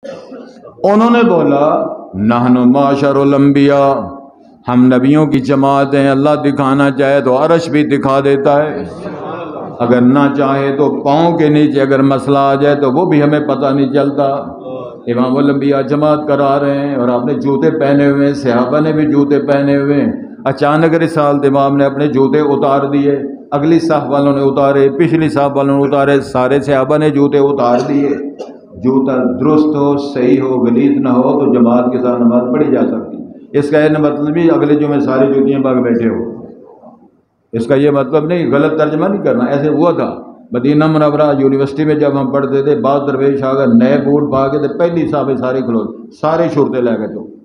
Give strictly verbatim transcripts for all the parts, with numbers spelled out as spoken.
انہوں نے بولا نحن معاشر الانبیاء، ہم نبیوں کی جماعت ہیں، اللہ دکھانا چاہے تو عرش بھی دکھا دیتا ہے، اگر نہ چاہے تو پاؤں کے نیچے اگر مسئلہ آ جائے تو وہ بھی ہمیں پتہ نہیں چلتا۔ امام الانبیاء جماعت کرا رہے ہیں اور آپ نے جوتے پہنے ہوئے ہیں، صحابہ نے بھی جوتے پہنے ہوئے ہیں، اچانک رسالت امام نے اپنے جوتے اتار دیے، اگلی صف والوں نے اتارے، پچھلی صف والوں نے اتارے، سارے صحابہ نے جوتے اتار دیے۔ جوتا درست ہو، صحیح ہو، غلیظ نہ ہو تو جماعت کے ساتھ نماز پڑھی جا سکتی ہے۔ اس کا یہ مطلب بھی اگلے جمعے ساری جوتیاں پاک بیٹھے ہو، اس کا یہ مطلب نہیں، غلط ترجمہ نہیں کرنا۔ ایسے ہوا تھا مدینہ منورہ یونیورسٹی میں جب ہم پڑھتے تھے، بعض درویش آ کر نئے بوٹ پا کے تھے، پہلی صاحب سارے کھلو سارے شورتیں لے گئے۔ تو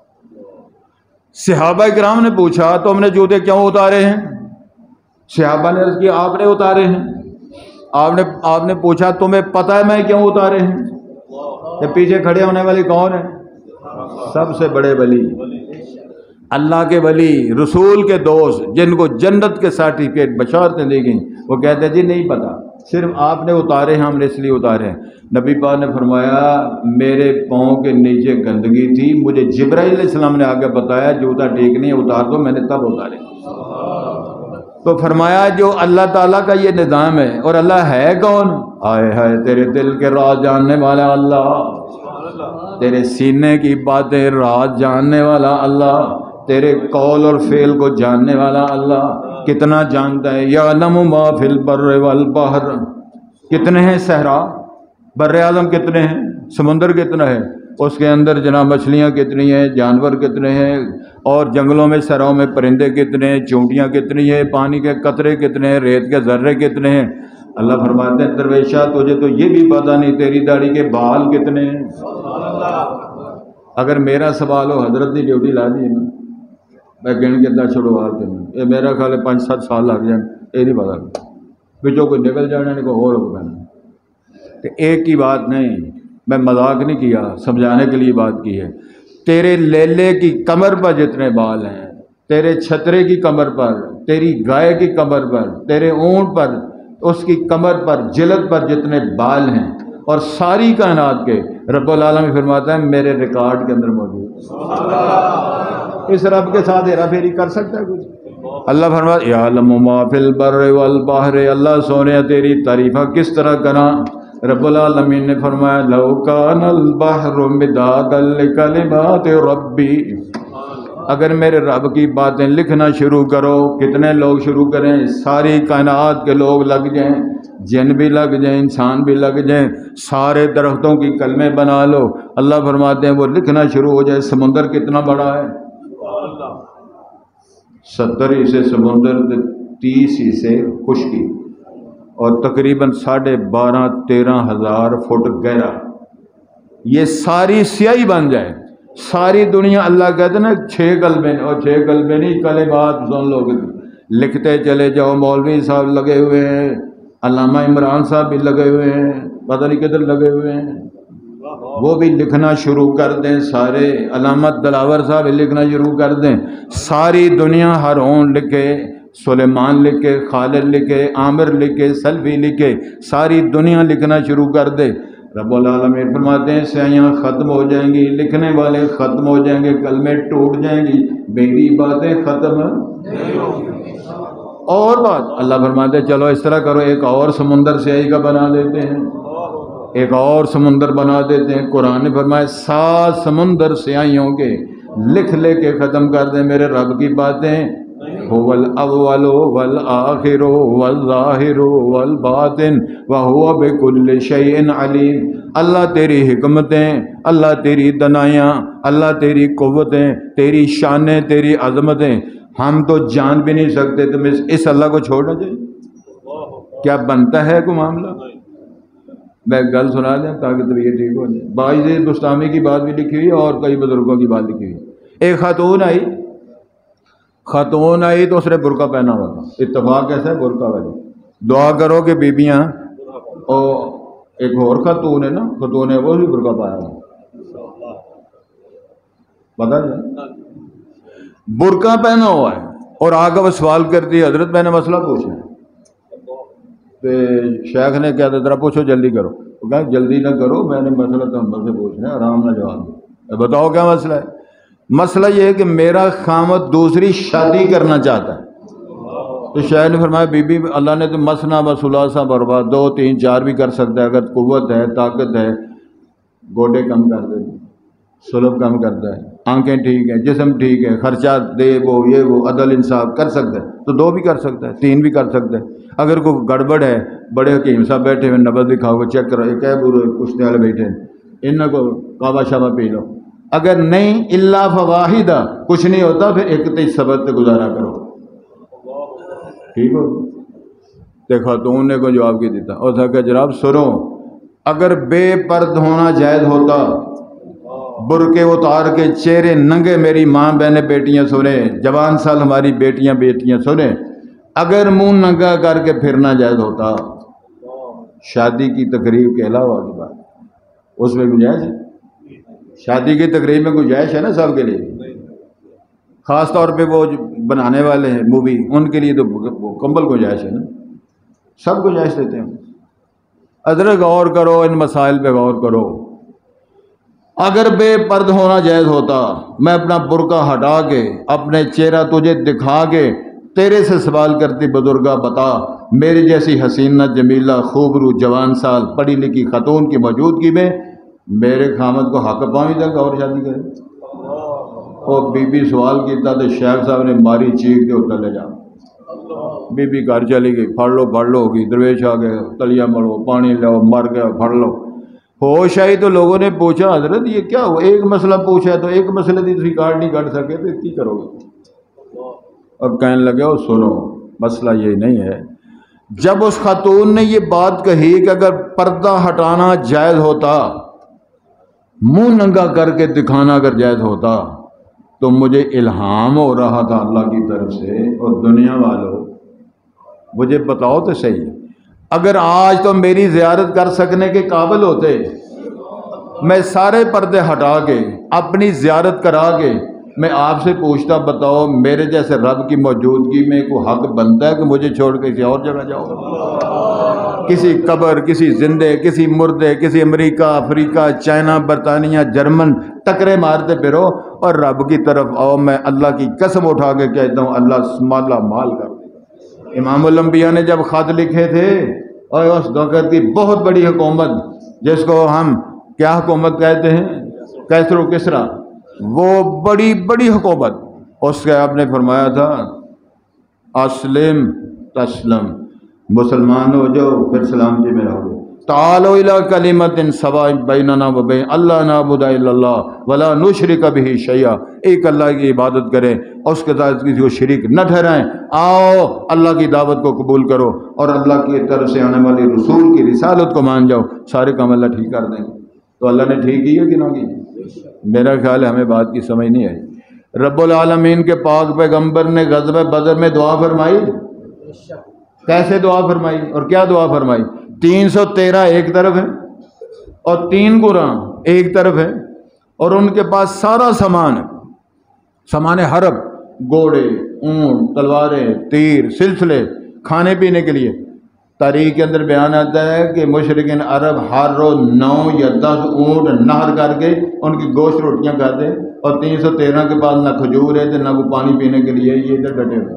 صحابہ کرام نے پوچھا تم نے جوتے کیوں اتارے ہیں؟ صحابہ نے عرض کیا آپ نے اتارے ہیں۔ آپ نے آپ نے پوچھا تمہیں پتہ ہے میں کیوں اتارے ہیں؟ کہ پیچھے کھڑے ہونے والے کون ہیں؟ سب سے بڑے ولی، اللہ کے ولی، رسول کے دوست، جن کو جنت کے سرٹیفکیٹ بشارتیں دی گئیں، وہ کہتے ہیں جی نہیں پتہ، صرف آپ نے اتارے ہیں، ہم نے اس لیے اتارے ہیں۔ نبی پاک نے فرمایا میرے پاؤں کے نیچے گندگی تھی، مجھے جبرائیل علیہ السلام نے آگے بتایا جوتا ٹھیک نہیں ہے اتار دو، میں نے تب اتارے۔ تو فرمایا جو اللہ تعالیٰ کا یہ نظام ہے، اور اللہ ہے کون؟ آئے ہائے تیرے دل کے راز جاننے والا اللہ، تیرے سینے کی باتیں راز جاننے والا اللہ، تیرے قول اور فعل کو جاننے والا اللہ کتنا جانتا ہے۔ یعلم ما فی البر والبحر، کتنے ہیں صحرا، بر اعظم کتنے ہیں، سمندر کتنا ہے، اس کے اندر جناب مچھلیاں کتنی ہیں، جانور کتنے ہیں، اور جنگلوں میں سراؤں میں پرندے کتنے ہیں، چونٹیاں کتنی ہیں، پانی کے قطرے کتنے ہیں، ریت کے ذرے کتنے ہیں۔ اللہ فرماتے ہیں درویشہ تجھے تو یہ بھی پتہ نہیں تیری داڑھی کے بال کتنے ہیں۔ اگر میرا سوال ہو حضرت کی ڈیوٹی لا دی نا، میں گن کے دس چھوڑو آ کے یہ میرا خیال ہے پانچ سات سال لگ جائیں، یہ نہیں پتا بچوں کو نکل جانا نہیں کوئی اور ہو پہنا۔ کہ ایک کی بات نہیں، میں مذاق نہیں کیا، سمجھانے کے لیے بات کی ہے۔ تیرے لیلے کی کمر پر جتنے بال ہیں، تیرے چھترے کی کمر پر، تیری گائے کی کمر پر، تیرے اونٹ پر، اس کی کمر پر، جلد پر جتنے بال ہیں، اور ساری کائنات کے رب العالمین فرماتا ہے میرے ریکارڈ کے اندر موجود۔ اس رب کے ساتھ ہیرا پھیری کر سکتا ہے کچھ؟ اللہ فرماتا ہے یعلم ما فی البر والبحر، اللہ سونے تیری تعریفہ کس طرح کراں؟ رب العالمین نے فرمایا لو کان البحر مدادا لکلمات ربی، اگر میرے رب کی باتیں لکھنا شروع کرو، کتنے لوگ شروع کریں؟ ساری کائنات کے لوگ لگ جائیں، جن بھی لگ جائیں، انسان بھی لگ جائیں، سارے درختوں کی کلمے بنا لو، اللہ فرماتے ہیں وہ لکھنا شروع ہو جائے۔ سمندر کتنا بڑا ہے؟ ستر حصے سمندر، تیس حصے خشکی، اور تقریباً ساڑھے بارہ تیرہ ہزار فٹ گہرا۔ یہ ساری سیاہی بن جائے، ساری دنیا، اللہ کہتے ہیں نا چھ قلبیں، اور چھ قلبیں نہیں کلمات سن لو، لکھتے چلے جاؤ۔ مولوی صاحب لگے ہوئے ہیں، علامہ عمران صاحب بھی لگے ہوئے ہیں، پتہ نہیں کدھر لگے ہوئے ہیں، وہ بھی لکھنا شروع کر دیں سارے، علامت دلاور صاحب لکھنا شروع کر دیں، ساری دنیا ہر اون لکھے، سلیمان لکھے، خالد لکھے، عامر لکھے، سلفی لکھے، ساری دنیا لکھنا شروع کر دے۔ رب العالمین فرماتے ہیں سیاہیاں ختم ہو جائیں گی، لکھنے والے ختم ہو جائیں گے، کلمے ٹوٹ جائیں گی، میری باتیں ختم نہیں ہوں گی۔ اور بات اللہ فرماتے ہیں چلو اس طرح کرو، ایک اور سمندر سیاہی کا بنا دیتے ہیں، ایک اور سمندر بنا دیتے ہیں۔ قرآن نے فرمایا سات سمندر سیاہیوں کے لکھ لے کے ختم کر دیں میرے رب کی باتیں۔ هو الاول والآخر والظاہر والباطن وهو بكل شيء علیم۔ اللہ تیری حکمتیں، اللہ تیری دنائیاں، اللہ تیری قوتیں، تیری شانیں، تیری عظمتیں ہم تو جان بھی نہیں سکتے، تم اس اللہ کو چھوڑنا چاہیے؟ کیا بنتا ہے کوئی معاملہ؟ میں گل سنا دیں تاکہ طبیعت ٹھیک ہو جائے۔ باعث بستامی کی بات بھی لکھی ہوئی ہے اور کئی بزرگوں کی بات لکھی ہوئی۔ ایک خاتون آئی خاتون آئی تو اس نے برقع پہنا ہوا تھا، اتفاق کیسا ہے؟ برقع والی۔ دعا کرو کہ بیبیاں، اور ایک اور خاتون ہے نا، خاتون ہے وہ بھی برقع پایا ہوا، پتا ہے برقع پہنا ہوا ہے، اور آگے وہ سوال کرتی ہے حضرت میں نے مسئلہ پوچھنا ہے۔ تو شیخ نے کیا ذرا پوچھو جلدی کرو، وہ کہا جلدی نہ کرو، میں نے مسئلہ تو ہم سے پوچھنا ہے، آرام نہ جواب دو۔ بتاؤ کیا مسئلہ ہے؟ مسئلہ یہ ہے کہ میرا خامد دوسری شادی کرنا چاہتا ہے۔ تو شیخ نے فرمایا بی بی اللہ نے تو مسنا و ثلاثہ برباد، دو تین چار بھی کر سکتا ہے اگر قوت ہے، طاقت ہے، گوڈے کم کر دے، سلب کم کرتا ہے، آنکھیں ٹھیک ہیں، جسم ٹھیک ہے، خرچہ دے، وہ یہ وہ عدل انصاف کر سکتا ہے تو دو بھی کر سکتا ہے، تین بھی کر سکتا ہے۔ اگر کوئی گڑبڑ ہے، بڑے حکیم صاحب بیٹھے ہوئے نبض دکھاؤ گے، چیک کرو، ایک ہے برے پوچھنے والے بیٹھے ہیں، ان کو کعبہ شعبہ پی لو، اگر نہیں اللہ فواحدہ کچھ نہیں ہوتا پھر ایک تی صبر سے گزارا کرو، ٹھیک ہو۔ تے خاتون نے کو جواب کی دیتا اور تھا کہ جناب سنو، اگر بے پرد ہونا جائز ہوتا، برقع اتار کے چہرے ننگے میری ماں بہنیں بیٹیاں سنیں، جوان سال ہماری بیٹیاں بیٹیاں سنیں، اگر منہ ننگا کر کے پھرنا جائز ہوتا، شادی کی تقریب کے علاوہ کی بات اس میں گنجائش ہے؟ شادی کی تقریب میں گنجائش ہے نا سب کے لیے، خاص طور پہ وہ بنانے والے ہیں مووی، ان کے لیے تو کمبل گنجائش ہے نا، سب گنجائش دیتے ہیں۔ حضرت غور کرو، ان مسائل پہ غور کرو۔ اگر بے پرد ہونا جائز ہوتا، میں اپنا برقع ہٹا کے اپنے چہرہ تجھے دکھا کے تیرے سے سوال کرتی، بزرگا بتا میری جیسی حسینہ جمیلہ خوبرو جوان سال پڑھی لکھی خاتون کی موجودگی میں میرے خامد کو حق پاؤں تک اور شادی کرے؟ اور بی بی سوال کیتا تو شیخ صاحب نے ماری چیخ کے اتر لے جا، بی بی گھر چلی گئی، پڑھ لو پڑھ لو ہوگی، درویش آ گئے، تلیا مڑو، پانی لاؤ، مر گیا، پڑھ لو۔ ہوش آئی تو لوگوں نے پوچھا حضرت یہ کیا ہوا، ایک مسئلہ پوچھا تو ایک مسئلے کی ریکارڈ نہیں کر سکے تو کی کرو گے؟ اور کہنے لگے اور سنو مسئلہ یہ نہیں ہے، جب اس خاتون نے یہ بات کہی کہ اگر پردہ ہٹانا جائز ہوتا، منہ ننگا کر کے دکھانا اگر جائز ہوتا، تو مجھے الہام ہو رہا تھا اللہ کی طرف سے، اور دنیا والوں مجھے بتاؤ تو صحیح، اگر آج تو میری زیارت کر سکنے کے قابل ہوتے، میں سارے پردے ہٹا کے اپنی زیارت کرا کے میں آپ سے پوچھتا بتاؤ میرے جیسے رب کی موجودگی میں کوئی حق بنتا ہے کہ مجھے چھوڑ کے کسی اور جگہ جاؤ؟ کسی قبر، کسی زندے، کسی مردے، کسی امریکہ، افریقہ، چائنا، برطانیہ، جرمن ٹکرے مارتے پھرو، اور رب کی طرف آؤ، میں اللہ کی قسم اٹھا کے کہتا ہوں اللہ مالا مال کر دے۔ امام الانبیاء نے جب خط لکھے تھے، اور اس وقت کی بہت بڑی حکومت جس کو ہم کیا حکومت کہتے ہیں، کیسر و کسرا، وہ بڑی بڑی حکومت، اس کے آپ نے فرمایا تھا اسلم تسلم، مسلمان ہو جاؤ پھر سلامتی میں رہو گے، تعالوا الی کلمۃ سواء بیننا و بین اللہ نعبد الا اللہ ولا نشرک بہ شیئا، ایک اللہ کی عبادت کریں اور اس کے ساتھ کسی کو شریک نہ ٹھہرائیں، آؤ اللہ کی دعوت کو قبول کرو اور اللہ کی طرف سے آنے والی رسول کی رسالت کو مان جاؤ، سارے کام اللہ ٹھیک کر دیں گے۔ تو اللہ نے ٹھیک کی ہے کہ نہ کی؟ میرا خیال ہے ہمیں بات کی سمجھ نہیں آئی۔ رب العالمین کے پاک پیغمبر نے غزوہ بدر میں دعا فرمائی، کیسے دعا فرمائی اور کیا دعا فرمائی؟ تین سو تیرہ ایک طرف ہے اور تین قرآن ایک طرف ہے، اور ان کے پاس سارا سامان ہے، سامان حرب، گھوڑے، اونٹ، تلواریں، تیر، سلسلے، کھانے پینے کے لیے۔ تاریخ کے اندر بیان آتا ہے کہ مشرکین عرب ہر روز نو یا دس اونٹ نہر کر کے ان کی گوشت روٹیاں کھاتے، اور تین سو تیرہ کے پاس نہ کھجور ہے نہ وہ پانی پینے کے لیے، یہ ادھر ڈٹے ہوئے۔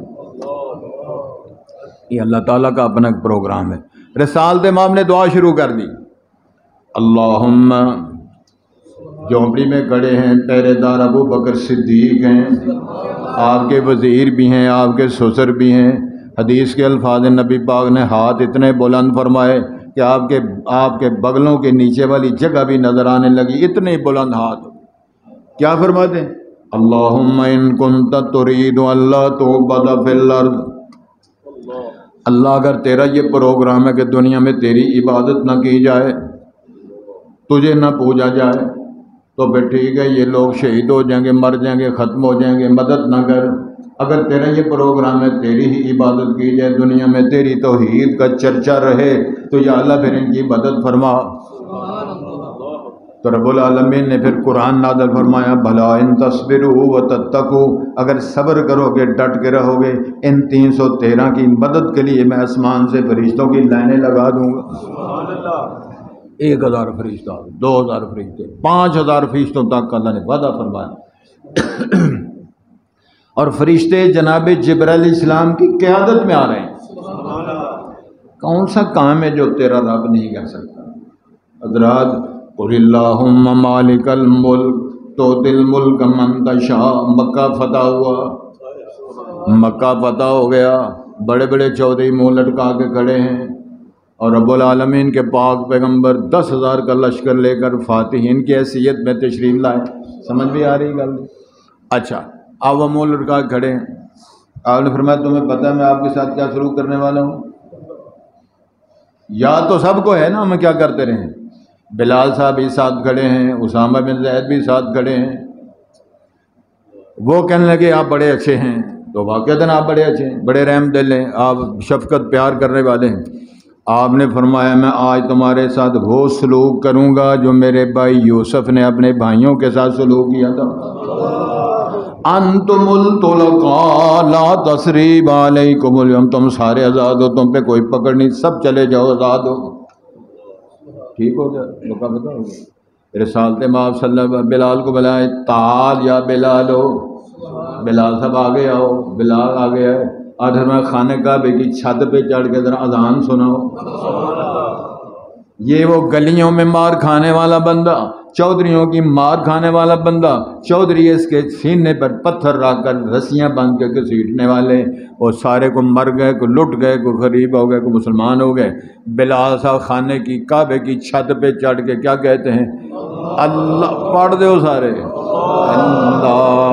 یہ اللہ تعالیٰ کا اپنا ایک پروگرام ہے۔ رسالت امام نے دعا شروع کر دی، اللہم، جھونپڑی میں کھڑے ہیں پہرے دار ابو بکر صدیق ہیں، آپ کے وزیر بھی ہیں، آپ کے سسر بھی ہیں۔ حدیث کے الفاظ نبی پاک نے ہاتھ اتنے بلند فرمائے کہ آپ کے آپ کے بغلوں کے نیچے والی جگہ بھی نظر آنے لگی، اتنے بلند ہاتھ۔ کیا فرماتے ہیں؟ اللہم ان کنت ترید اللہ تعبد فی الارض، اللہ اگر تیرا یہ پروگرام ہے کہ دنیا میں تیری عبادت نہ کی جائے، تجھے نہ پوجا جائے، تو پھر ٹھیک ہے یہ لوگ شہید ہو جائیں گے، مر جائیں گے، ختم ہو جائیں گے، مدد نہ کر۔ اگر تیرا یہ پروگرام ہے تیری ہی عبادت کی جائے، دنیا میں تیری توحید کا چرچا رہے، تو یا اللہ پھر ان کی مدد فرما۔ تو رب العالمین نے پھر قرآن نازل فرمایا بھلا ان تصبروا وتتقوا، اگر صبر کرو گے ڈٹ کے رہو گے ان تین سو تیرہ کی مدد کے لیے میں آسمان سے فرشتوں کی لائنیں لگا دوں گا۔ سبحان اللہ، ایک ہزار فرشتہ، دو ہزار فرشتے، پانچ ہزار فرشتوں تک اللہ نے وعدہ فرمایا، اور فرشتے جناب جبرائیل علیہ السلام کی قیادت میں آ رہے ہیں۔ سبحان اللہ، کون سا کام ہے جو تیرا رب نہیں کر سکتا؟ حضرات قل اللہم مالک الملک تؤتی الملک من تشاء، مکہ فتح ہوا، مکہ فتح ہو گیا، بڑے بڑے چودھری منہ لٹکا کے کھڑے ہیں، اور رب العالمین کے پاک پیغمبر دس ہزار کا لشکر لے کر فاتحین کی حیثیت میں تشریف لائے۔ سمجھ بھی آ رہی گل؟ اچھا، اب وہ منہ لٹکا کے کھڑے ہیں، آپ نے فرمایا تمہیں پتہ ہے میں آپ کے ساتھ کیا سلوک کرنے والا ہوں؟ یا تو سب کو ہے نا ہمیں کیا کرتے رہیں؟ بلال صاحب بھی ساتھ کھڑے ہیں، اسامہ بن زید بھی ساتھ کھڑے ہیں، وہ کہنے لگے آپ بڑے اچھے ہیں، تو واقعتاً آپ بڑے اچھے ہیں، بڑے رحم دل ہیں، آپ شفقت پیار کرنے والے ہیں۔ آپ نے فرمایا میں آج تمہارے ساتھ وہ سلوک کروں گا جو میرے بھائی یوسف نے اپنے بھائیوں کے ساتھ سلوک کیا تھا۔ انتم الطلقاء لا تثریب علیکم اليوم، تم سارے آزاد ہو، تم پہ کوئی پکڑ نہیں، سب چلے جاؤ، آزاد ہو۔ ٹھیک ہو گیا، لوکا پتہ ہو گیا۔ رسالت مآب صلی اللہ علیہ وسلم بلال کو بلائے، تعال یا بلال ہو، بلال صاحب آگے آؤ، بلال آگے آئے، آدھر میں خانہ کعبے کی چھت پہ چڑھ کے ذرا اذان سناؤ۔ یہ وہ گلیوں میں مار کھانے والا بندہ، چودھریوں کی مار کھانے والا بندہ، چودھری اس کے سینے پر پتھر رکھ کر رسیاں باندھ کے گھسیٹنے والے، وہ سارے کو مر گئے، کوئی لٹ گئے، کوئی غریب ہو گئے، کوئی مسلمان ہو گئے۔ بلال صاحب خانے کی کعبے کی چھت پہ چڑھ کے کیا کہتے ہیں؟ اللہ پڑھ دو سارے، اللہ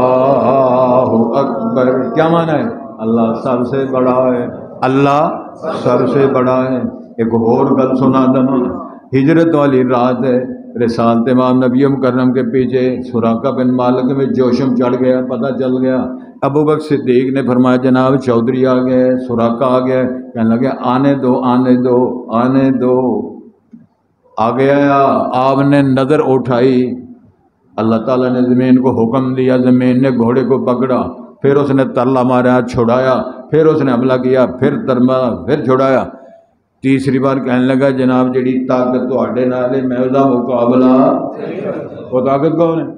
اکبر۔ کیا معنی ہے؟ اللہ سب سے بڑا ہے، اللہ سب سے بڑا ہے۔ ایک اور گل سنا دما، ہجرت والی رات ہے، رسالت امام نبی مکرم کے پیچھے سراقہ بن مالک میں جوشم چڑھ گیا، پتہ چل گیا۔ ابو بکر صدیق نے فرمایا جناب چودھری آ گئے، سراقہ آ گیا، کہنے لگے آنے دو آنے دو آنے دو۔ آ گیا، آپ نے نظر اٹھائی، اللہ تعالیٰ نے زمین کو حکم دیا، زمین نے گھوڑے کو پکڑا، پھر اس نے ترلا مارا، چھڑایا، پھر اس نے حملہ کیا، پھر ترما، پھر چھڑایا۔ تیسری بار کہنے لگا جناب جڑی طاقت تواڈے نال ہے میں اس دا مقابلہ، وہ طاقت کون ہے؟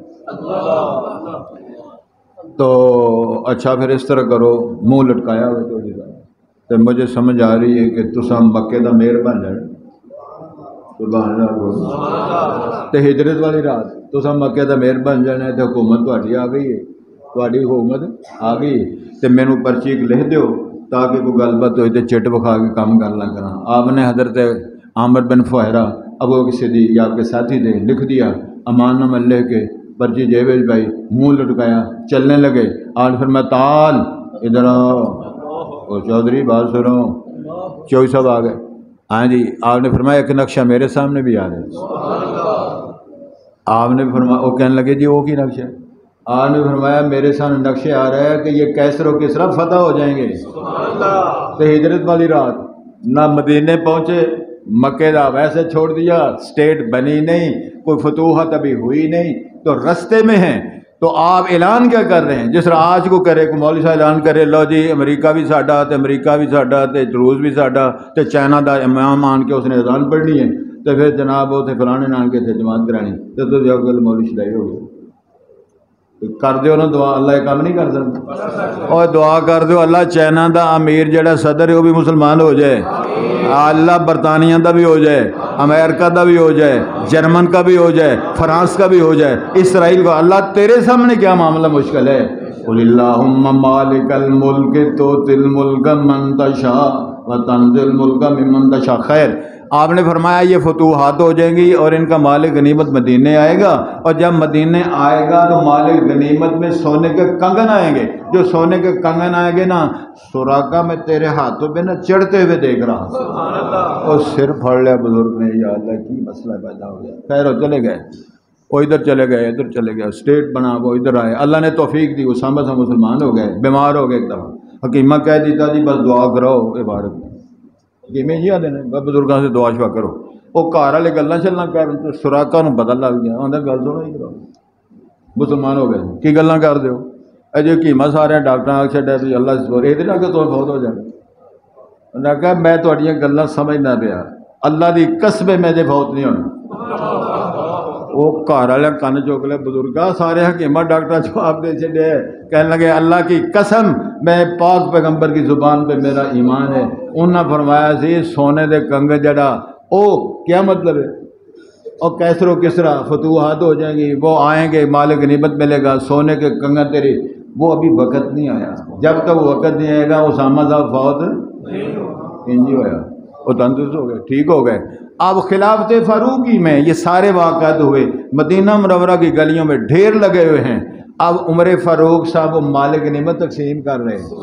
تو اچھا پھر اس طرح کرو، منہ لٹکایا ہوئے تو تو مجھے سمجھ آ رہی ہے کہ تساں مکے دا مہر بن جائے، سبحان اللہ۔ تے ہجرت والی رات تساں مکے دا مہر بن جانا ہے، تے حکومت تہاڈی آ گئی ہے، تہاڈی حکومت آ گئی، تے مینوں پرچی ایک لکھ دیو تاکہ کوئی گل بات ہوئی تو چٹ بکھا کے کام کر لا کرا۔ آپ نے حضرت عامر بن فہرہ ابو بکر صدیق آپ کے ساتھی تھے، لکھ دیا، امان نامہ لے کے پرچی جیب میں بھائی، منہ لٹکایا، چلنے لگے۔ آج پھر میں تال ادھر آؤ، اور چودھری بات سنو، چوئی صاحب آ گئے، ہاں جی، آپ نے فرمایا ایک نقشہ میرے سامنے بھی آ رہا ہے۔ آپ نے فرمایا، وہ کہنے لگے جی وہ کی نقشہ؟ آپ نے فرمایا میرے سامنے نقشے آ رہا ہے کہ یہ کیسر و کسرا فتح ہو جائیں گے۔ تو ہجرت والی رات نہ مدینے پہنچے، مکے دا ویسے چھوڑ دیا، سٹیٹ بنی نہیں، کوئی فتوحت ابھی ہوئی نہیں، تو رستے میں ہیں، تو آپ اعلان کیا کر رہے ہیں؟ جس طرح آج کو کرے کہ مولوی صاحب اعلان کرے لو جی امریکہ بھی ساڈا، تے امریکہ بھی ساڈا، تے روس بھی ساڈا، تے چائنا دا امام آن کے اس نے اذان پڑھنی ہے، تو پھر جناب وہ تے فلانے نان کے تھے جماعت کرانی، تو تو جو گل مولوی شدائی ہو گئی۔ کر دیو نا دعا، اللہ یہ کام نہیں کر سکتا، اور دعا کر دیو اللہ چائنا دا امیر جڑا صدر ہے وہ بھی مسلمان ہو جائے، اللہ برطانیہ دا بھی ہو جائے، امریکہ دا بھی ہو جائے، جرمن کا بھی ہو جائے، فرانس کا بھی ہو جائے، اسرائیل کا۔ اللہ تیرے سامنے کیا معاملہ مشکل ہے؟ قل اللہم مالک الملک تؤتی الملک من تشاء وتنزع الملک ممن تشاء۔ خیر، آپ نے فرمایا یہ فتوحات ہو جائیں گی اور ان کا مالک غنیمت مدینے آئے گا، اور جب مدینے آئے گا تو مالک غنیمت میں سونے کے کنگن آئیں گے، جو سونے کے کنگن آئیں گے نا سراقہ میں تیرے ہاتھوں پہ نا چڑھتے ہوئے دیکھ رہا ہوں۔ اور سر پھاڑ لیا بزرگ نے، یا اللہ کی مسئلہ پیدا ہو گیا۔ خیر وہ چلے گئے، وہ ادھر چلے گئے، ادھر چلے گئے، اسٹیٹ بنا، وہ ادھر آئے، اللہ نے توفیق دی، اسامہ سے مسلمان ہو گئے، بیمار ہو گئے ایک دفعہ، حکیمہ کہہ دیتا جی بس دعا کرو عبارت، حکیمہ جی آدھے نے بزرگاں سے دعا شوا کرو، وہ घर वाले गल्लां शल्लां कर सुराका नूं पता लग गया, आंदा गल सुनो ही करो मुसलमान हो गए की गल्लां कर दिओ अजे कीमा सारे डॉक्टर आख छड्या भी अल्लाह सपोर ये ना कि तुम फौत हो जाए। उन्हें कहा मैं तुहाड़ियां गल्लां समझदा पिया, अल्लाह दी कसम मैं जे फौत नहीं होना। वो घर वाले कन चुक ले बुजुर्गा सारे हकीमा डॉक्टर जवाब दे छड़े कहने लगे अल्लाह की कसम मैं पाक पैगंबर की जुबान पे मेरा ईमान है। उन्हें फरमाया सी सोने दे कंगन जड़ा ओ क्या मतलब है, और कैसरो किसरा फतूहात हो जाएंगी, वो आएंगे मालिक गनीमत मिलेगा, सोने के कंगन तेरी, वो अभी वक़्त नहीं आया। जब तक वो वक़्त नहीं आएगा उसामा साहब फौत इंजी होया, वो तंदुरुस्त हो गए, ठीक हो गए। अब खिलाफत फारूकी में ये सारे वाक़ात हुए, मदीना मुनव्वरा की गलियों में ढेर लगे हुए हैं। अब उमर फारूक साहब वो मालिक गनीमत तकसीम कर रहे हैं,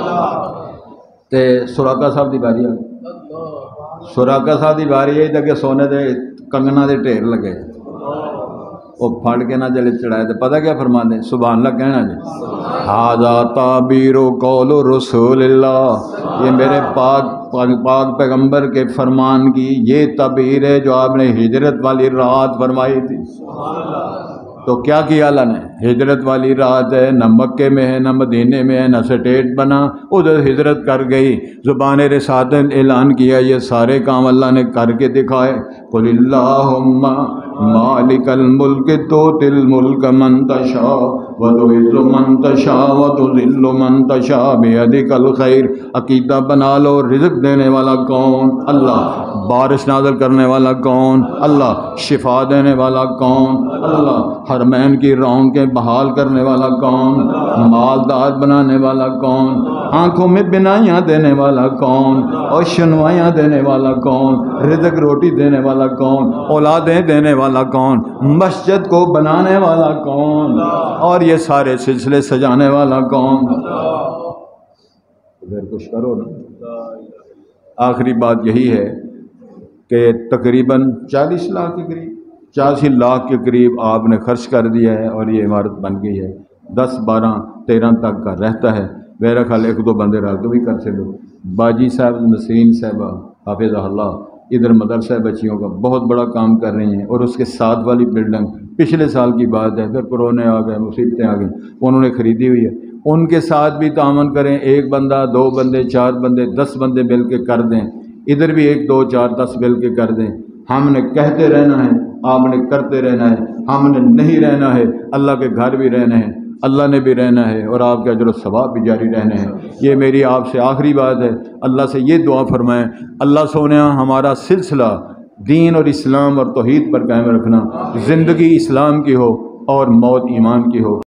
तो सुराका साहब की बारी आ गई। सुराका साहब की बारी आई तो कि सोने के कंगना के ढेर लगे, वो फड़ के ना जले चढ़ाए तो पता क्या फरमाते सुभान अल्लाह कहना जी, हाजा ताबीरो कौलो रसूलिल्लाह, ये मेरे पाक पाक, पाक पैगंबर के फरमान की ये तबीर है जो आपने हिजरत वाली रात फरमाई थी। तो क्या किया अल्लाह ने, हिजरत वाली रात है, न मक्के में है न मदीने में है, न स्टेट बना, उधर हिजरत कर गई, ज़ुबान रिसालत ऐलान किया, ये सारे काम अल्लाह ने करके दिखाए। कुलिल्लाहुम्मा मालिकल मुल्क तुतिल मुल्क मन तशा व तुइज़्ज़ु मन तशा व तुज़िल्लु मन तशा बियदिकल खैर। अकीदा बना लो, रिज़्क़ देने वाला कौन? अल्लाह। बारिश नाज़िल करने वाला कौन? अल्लाह। शिफा देने वाला कौन? अल्लाह। हरमैन की रौनकें बहाल करने वाला कौन? मालदार बनाने वाला कौन? आँखों में बिनाइयाँ देने वाला कौन? और शनवाइयाँ देने वाला कौन? रिज़्क़ रोटी देने वाला कौन? औलादें देने वाला कौन? मस्जिद को बनाने वाला कौन? और ये सारे सिलसिले सजाने वाला कौन? इधर कुछ करो ना। आखिरी बात यही है कि तकरीबन चालीस लाख के करीब चालीस लाख के करीब आपने खर्च कर दिया है और ये इमारत बन गई है। दस बारह तेरह तक का रहता है, मेरा ख्याल एक दो बंदे रात भी कर चलो। बाजी साहब नसरीन साहबा हाफिज़हुल्लाह इधर मदरसा बच्चियों का बहुत बड़ा काम कर रही हैं, और उसके साथ वाली बिल्डिंग पिछले साल की बात है, फिर कोरोना आ गए, मुसीबतें आ गई, उन्होंने ख़रीदी हुई है। उनके साथ भी तामन करें, एक बंदा दो बंदे चार बंदे दस बंदे मिल के कर दें, इधर भी एक दो चार दस मिल के कर दें। हमने कहते रहना है, आपने करते रहना है, हमने नहीं रहना है, अल्लाह के घर भी रहना है, अल्लाह ने भी रहना है, और आपके अजर व सवाब भी जारी रहने हैं। ये मेरी आपसे आखिरी बात है, अल्लाह से ये दुआ फरमाएं, अल्लाह सोनिया हमारा सिलसिला दीन और इस्लाम और तौहीद पर कायम रखना, ज़िंदगी इस्लाम की हो और मौत ईमान की हो।